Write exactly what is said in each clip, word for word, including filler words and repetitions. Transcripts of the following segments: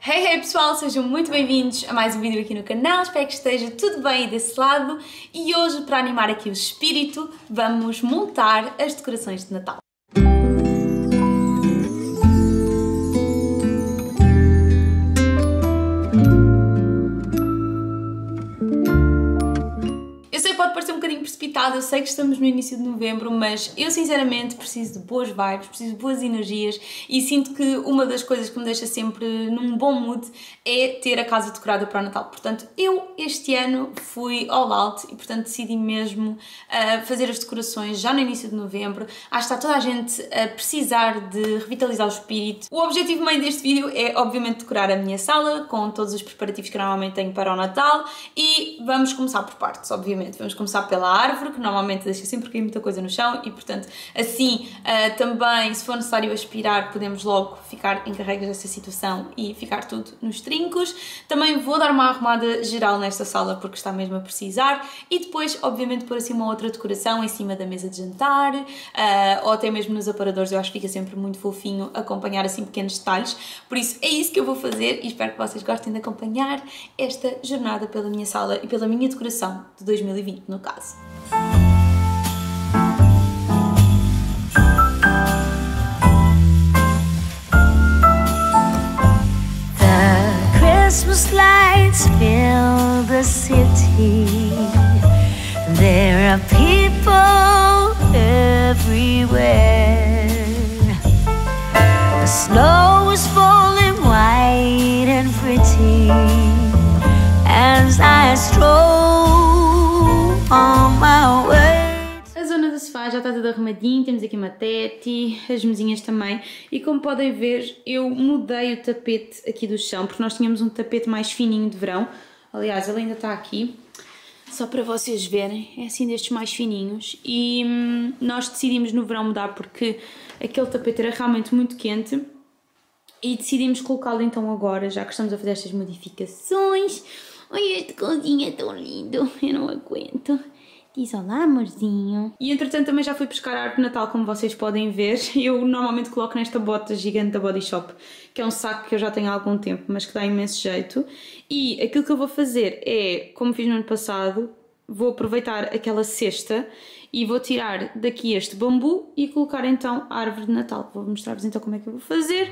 Hey, hey pessoal, sejam muito bem-vindos a mais um vídeo aqui no canal, espero que esteja tudo bem desse lado e hoje, para animar aqui o espírito, vamos montar as decorações de Natal. Eu sei que pode parecer um bocadinho precipitado, eu sei que estamos no início de novembro, mas eu sinceramente preciso de boas vibes, preciso de boas energias e sinto que uma das coisas que me deixa sempre num bom mood é ter a casa decorada para o Natal. Portanto, eu este ano fui all out e portanto decidi mesmo uh, fazer as decorações já no início de novembro. Acho que está toda a gente a precisar de revitalizar o espírito. O objetivo meio deste vídeo é obviamente decorar a minha sala com todos os preparativos que eu normalmente tenho para o Natal e vamos começar por partes, obviamente. Vamos começar pela árvore, que normalmente deixa sempre cair muita coisa no chão e, portanto, assim uh, também, se for necessário aspirar, podemos logo ficar encarregues dessa situação e ficar tudo nos trincos. Também vou dar uma arrumada geral nesta sala porque está mesmo a precisar e depois, obviamente, pôr assim uma outra decoração em cima da mesa de jantar uh, ou até mesmo nos aparadores. Eu acho que fica sempre muito fofinho acompanhar assim pequenos detalhes. Por isso, é isso que eu vou fazer e espero que vocês gostem de acompanhar esta jornada pela minha sala e pela minha decoração de dois mil e vinte, no caso. The Christmas lights fill the city. There are people everywhere. The snow is falling white and pretty as I stroll on my way. A zona do sofá já está tudo arrumadinho, temos aqui uma tete, as mesinhas também e como podem ver eu mudei o tapete aqui do chão porque nós tínhamos um tapete mais fininho de verão, aliás ele ainda está aqui, só para vocês verem, é assim destes mais fininhos e hum, nós decidimos no verão mudar porque aquele tapete era realmente muito quente e decidimos colocá-lo então agora, já que estamos a fazer estas modificações. Olha este cozinho é tão lindo, eu não aguento. Diz olá, amorzinho. E entretanto também já fui pescar a árvore de Natal, como vocês podem ver. Eu normalmente coloco nesta bota gigante da Body Shop, que é um saco que eu já tenho há algum tempo, mas que dá imenso jeito. E aquilo que eu vou fazer é, como fiz no ano passado, vou aproveitar aquela cesta e vou tirar daqui este bambu e colocar então a árvore de Natal. Vou mostrar-vos então como é que eu vou fazer.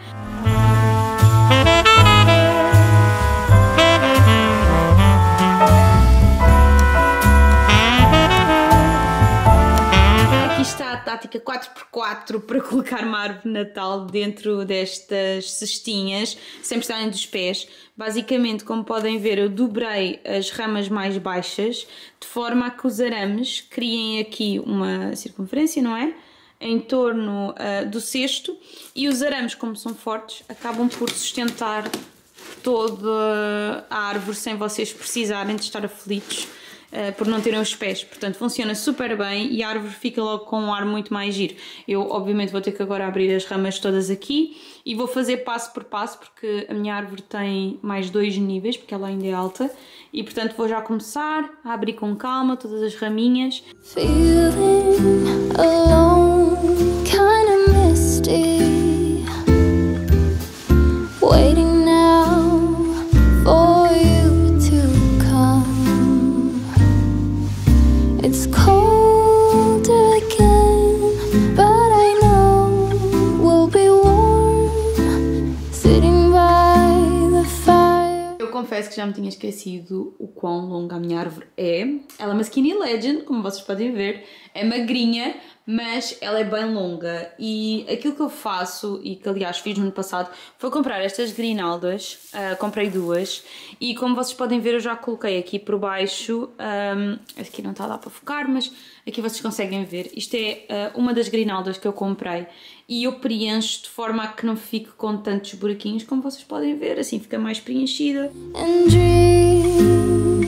Está a tática quatro por quatro para colocar uma árvore de Natal dentro destas cestinhas, sem precisarem dos pés. Basicamente, como podem ver, eu dobrei as ramas mais baixas, de forma a que os arames criem aqui uma circunferência, não é? Em torno uh, do cesto, e os arames, como são fortes, acabam por sustentar toda a árvore sem vocês precisarem de estar aflitos Uh, por não terem os pés, portanto funciona super bem e a árvore fica logo com um ar muito mais giro. Eu obviamente vou ter que agora abrir as ramas todas aqui e vou fazer passo por passo porque a minha árvore tem mais dois níveis, porque ela ainda é alta e portanto vou já começar a abrir com calma todas as raminhas. Feeling alone, kind of misty, waiting now for you to come. It's cold again, but I know we'll be warm, sitting by the fire. Eu confesso que já me tinha esquecido o quão longa a minha árvore é. Ela é uma Skinny Legend, como vocês podem ver, é magrinha, mas ela é bem longa e aquilo que eu faço, e que aliás fiz no ano passado, foi comprar estas grinaldas, uh, comprei duas e como vocês podem ver eu já coloquei aqui por baixo, um, aqui não está a dar para focar, mas aqui vocês conseguem ver, isto é uh, uma das grinaldas que eu comprei e eu preencho de forma a que não fique com tantos buraquinhos, como vocês podem ver, assim fica mais preenchida. And dream,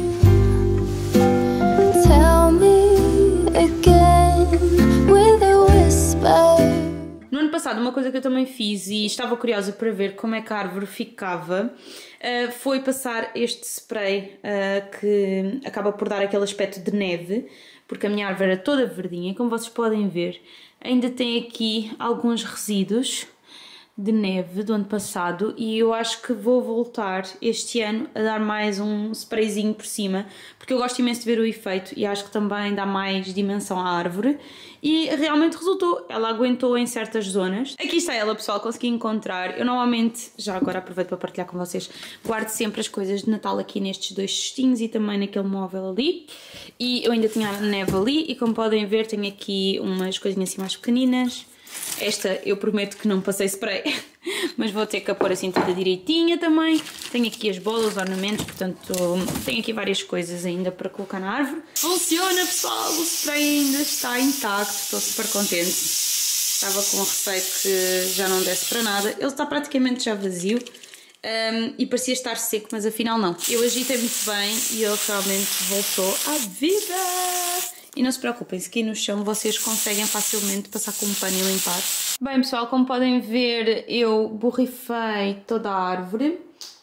tell me again with a whisper. No ano passado uma coisa que eu também fiz e estava curiosa para ver como é que a árvore ficava uh, foi passar este spray uh, que acaba por dar aquele aspecto de neve, porque a minha árvore era toda verdinha e como vocês podem ver ainda tem aqui alguns resíduos de neve do ano passado e eu acho que vou voltar este ano a dar mais um sprayzinho por cima, porque eu gosto imenso de ver o efeito e acho que também dá mais dimensão à árvore e realmente resultou, ela aguentou em certas zonas. Aqui está ela, pessoal, consegui encontrar. Eu normalmente, já agora aproveito para partilhar com vocês, guardo sempre as coisas de Natal aqui nestes dois cestinhos e também naquele móvel ali, e eu ainda tinha a neve ali e como podem ver tenho aqui umas coisinhas assim mais pequeninas. Esta eu prometo que não passei spray, mas vou ter que a pôr assim toda direitinha também. Tenho aqui as bolas, ornamentos, portanto tenho aqui várias coisas ainda para colocar na árvore. Funciona, pessoal, o spray ainda está intacto, estou super contente. Estava com receio que já não desse para nada, ele está praticamente já vazio um, e parecia estar seco, mas afinal não. Eu agitei muito bem e ele realmente voltou à vida. E não se preocupem, se aqui no chão vocês conseguem facilmente passar com um pano e limpar. Bem, pessoal, como podem ver, eu borrifei toda a árvore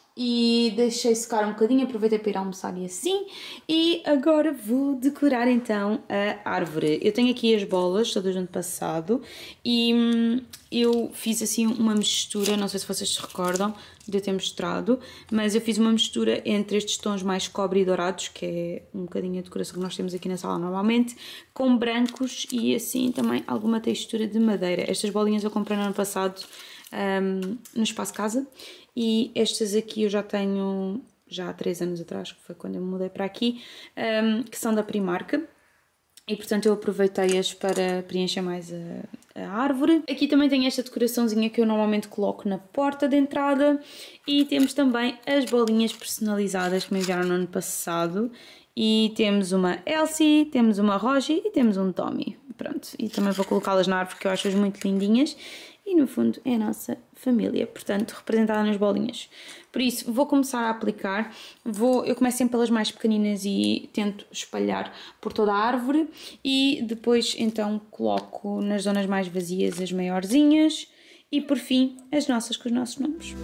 e deixei secar um bocadinho, aproveitei para ir almoçar e assim. E agora vou decorar então a árvore. Eu tenho aqui as bolas, todas do ano passado, e hum, eu fiz assim uma mistura, não sei se vocês se recordam de eu ter mostrado, mas eu fiz uma mistura entre estes tons mais cobre e dourados, que é um bocadinho a decoração que nós temos aqui na sala normalmente, com brancos e assim também alguma textura de madeira. Estas bolinhas eu comprei no ano passado um, no Espaço Casa e estas aqui eu já tenho já há três anos atrás, que foi quando eu me mudei para aqui, um, que são da Primark. E portanto eu aproveitei-as para preencher mais a, a árvore. Aqui também tem esta decoraçãozinha que eu normalmente coloco na porta de entrada. E temos também as bolinhas personalizadas que me enviaram no ano passado. E temos uma Elsie, temos uma Rogie e temos um Tommy. Pronto, e também vou colocá-las na árvore porque eu acho-as muito lindinhas. E no fundo é a nossa família, portanto representada nas bolinhas. Por isso vou começar a aplicar, vou, eu começo sempre pelas mais pequeninas e tento espalhar por toda a árvore e depois então coloco nas zonas mais vazias as maiorzinhas e por fim as nossas com os nossos nomes.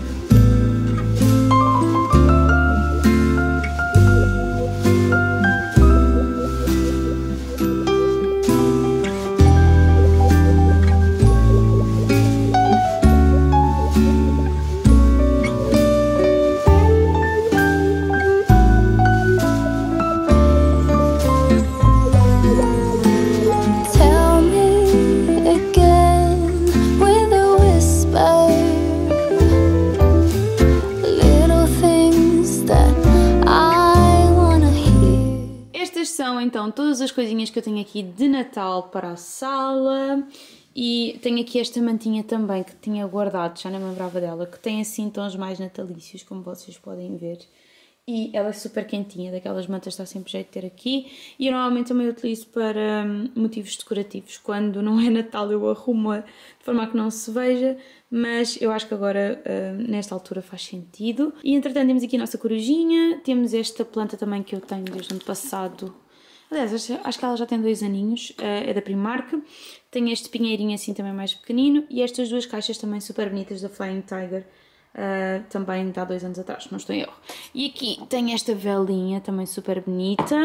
Então, todas as coisinhas que eu tenho aqui de Natal para a sala e tenho aqui esta mantinha também que tinha guardado, já não me lembrava dela, que tem assim tons mais natalícios, como vocês podem ver. E ela é super quentinha, daquelas mantas está sempre jeito de ter aqui. E eu normalmente também utilizo para hum, motivos decorativos. Quando não é Natal eu arrumo de forma a que não se veja, mas eu acho que agora hum, nesta altura faz sentido. E entretanto temos aqui a nossa corujinha, temos esta planta também que eu tenho desde o ano passado. Aliás, acho que ela já tem dois aninhos, é da Primark. Tem este pinheirinho assim também mais pequenino e estas duas caixas também super bonitas da Flying Tiger, uh, também de há dois anos atrás, não estou em erro. E aqui tem esta velinha também super bonita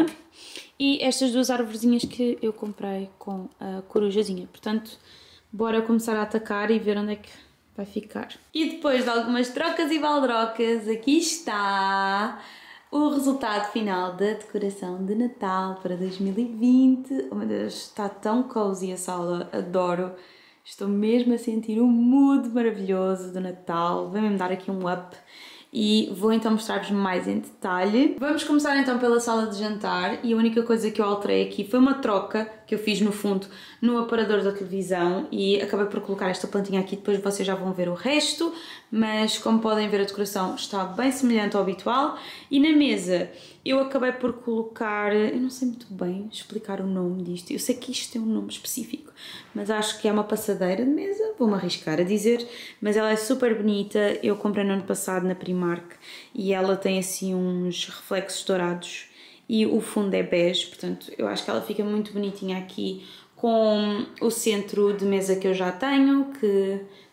e estas duas arvorezinhas que eu comprei com a corujazinha. Portanto, bora começar a atacar e ver onde é que vai ficar. E depois de algumas trocas e baldrocas, aqui está o resultado final da decoração de Natal para dois mil e vinte. Oh meu Deus, está tão cozy a sala, adoro. Estou mesmo a sentir um mood maravilhoso do Natal. Vai mesmo dar aqui um up. E vou então mostrar-vos mais em detalhe. Vamos começar então pela sala de jantar e a única coisa que eu alterei aqui foi uma troca que eu fiz no fundo no aparador da televisão e acabei por colocar esta plantinha aqui, depois vocês já vão ver o resto, mas como podem ver a decoração está bem semelhante ao habitual. E na mesa eu acabei por colocar, eu não sei muito bem explicar o nome disto, eu sei que isto tem um nome específico, mas acho que é uma passadeira de mesa, vou-me arriscar a dizer, mas ela é super bonita, eu comprei no ano passado na Primark e ela tem assim uns reflexos dourados e o fundo é bege, portanto eu acho que ela fica muito bonitinha aqui com o centro de mesa que eu já tenho, que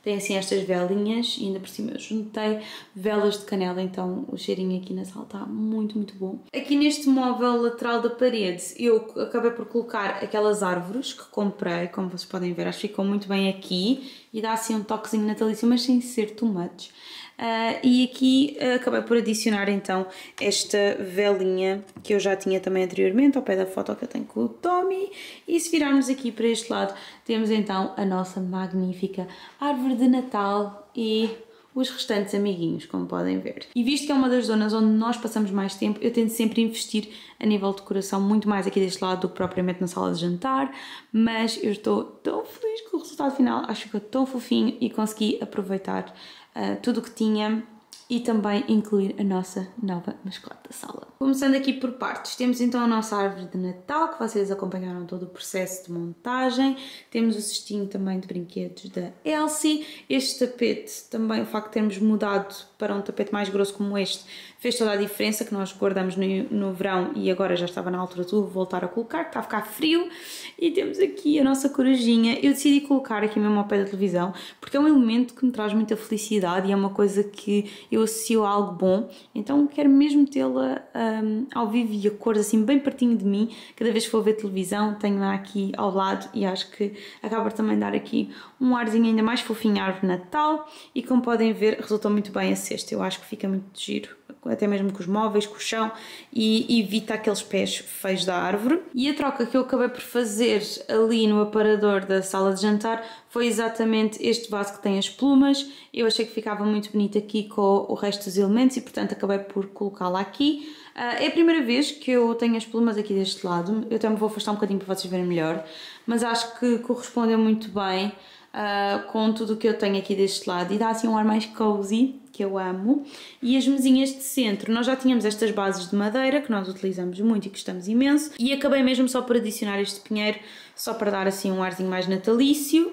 tem assim estas velinhas e ainda por cima eu juntei velas de canela, então o cheirinho aqui na sala está muito, muito bom. Aqui neste móvel lateral da parede eu acabei por colocar aquelas árvores que comprei, como vocês podem ver, acho que ficam muito bem aqui e dá assim um toquezinho natalício, mas sem ser too much. Uh, e aqui uh, acabei por adicionar então esta velinha que eu já tinha também anteriormente ao pé da foto que eu tenho com o Tommy, e se virarmos aqui para este lado temos então a nossa magnífica árvore de Natal e os restantes amiguinhos, como podem ver. E visto que é uma das zonas onde nós passamos mais tempo, eu tento sempre investir a nível de decoração muito mais aqui deste lado do que propriamente na sala de jantar, mas eu estou tão feliz com o resultado final, acho que ficou tão fofinho e consegui aproveitar uh, tudo o que tinha e também incluir a nossa nova mascote da sala. Começando aqui por partes, temos então a nossa árvore de Natal, que vocês acompanharam todo o processo de montagem. Temos o cestinho também de brinquedos da Elsie. Este tapete, também o facto de termos mudado para um tapete mais grosso como este, fez toda a diferença, que nós guardamos no, no verão e agora já estava na altura de voltar a colocar, que está a ficar frio. E temos aqui a nossa corujinha. Eu decidi colocar aqui mesmo ao pé da televisão, porque é um elemento que me traz muita felicidade e é uma coisa que eu associo a algo bom, então quero mesmo tê-la um, ao vivo e a cores assim bem pertinho de mim. Cada vez que for ver televisão tenho-a aqui ao lado e acho que acaba também dar aqui um arzinho ainda mais fofinho à árvore de Natal, e como podem ver resultou muito bem a cesta, eu acho que fica muito giro, até mesmo com os móveis, com o chão, e evita aqueles pés feios da árvore. E a troca que eu acabei por fazer ali no aparador da sala de jantar foi exatamente este vaso que tem as plumas. Eu achei que ficava muito bonito aqui com o resto dos elementos e portanto acabei por colocá-la aqui. Uh, é a primeira vez que eu tenho as plumas aqui deste lado, eu também vou afastar um bocadinho para vocês verem melhor, mas acho que correspondeu muito bem uh, com tudo o que eu tenho aqui deste lado e dá assim um ar mais cozy, que eu amo. E as mesinhas de centro, nós já tínhamos estas bases de madeira que nós utilizamos muito e gostamos imenso, e acabei mesmo só por adicionar este pinheiro, só para dar assim um arzinho mais natalício.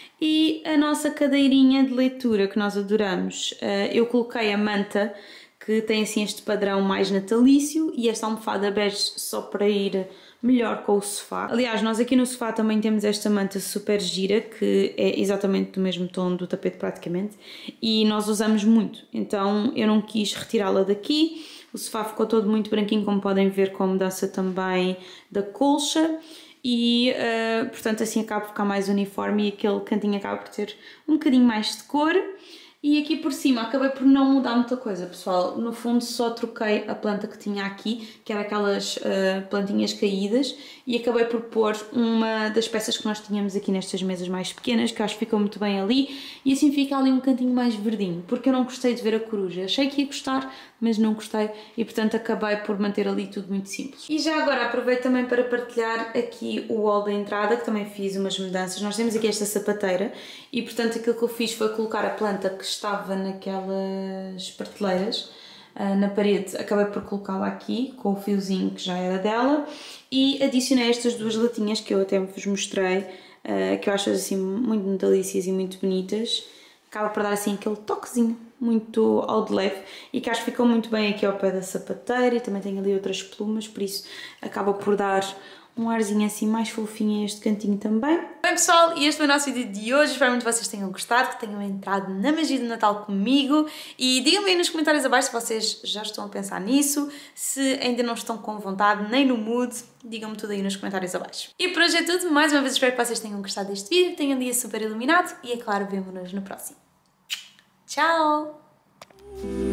E a nossa cadeirinha de leitura que nós adoramos, eu coloquei a manta que tem assim este padrão mais natalício e esta almofada bege só para ir melhor com o sofá. Aliás, nós aqui no sofá também temos esta manta super gira que é exatamente do mesmo tom do tapete praticamente e nós usamos muito, então eu não quis retirá-la daqui. O sofá ficou todo muito branquinho, como podem ver, com a mudança também da colcha. E, uh, portanto, assim acaba por ficar mais uniforme e aquele cantinho acaba por ter um bocadinho mais de cor. E aqui por cima acabei por não mudar muita coisa, pessoal. No fundo só troquei a planta que tinha aqui, que era aquelas uh, plantinhas caídas, e acabei por pôr uma das peças que nós tínhamos aqui nestas mesas mais pequenas, que acho que ficou muito bem ali, e assim fica ali um cantinho mais verdinho, porque eu não gostei de ver a coruja. Achei que ia gostar, mas não gostei, e portanto acabei por manter ali tudo muito simples. E já agora aproveito também para partilhar aqui o hall da entrada, que também fiz umas mudanças. Nós temos aqui esta sapateira, e portanto aquilo que eu fiz foi colocar a planta que estava naquelas prateleiras uh, na parede, acabei por colocá-la aqui com o fiozinho que já era dela, e adicionei estas duas latinhas que eu até vos mostrei, uh, que eu acho assim muito natalícias e muito bonitas. Acaba por dar assim aquele toquezinho muito ao de leve e que acho que ficou muito bem aqui ao pé da sapateira, e também tem ali outras plumas, por isso acaba por dar um arzinho assim mais fofinho a este cantinho também. Bem pessoal, e este foi o nosso vídeo de hoje. Espero muito que vocês tenham gostado, que tenham entrado na magia do Natal comigo, e digam-me aí nos comentários abaixo se vocês já estão a pensar nisso, se ainda não estão com vontade nem no mood, digam-me tudo aí nos comentários abaixo. E por hoje é tudo, mais uma vez espero que vocês tenham gostado deste vídeo, que tenham um dia super iluminado e é claro, vemo-nos no próximo. Tchau!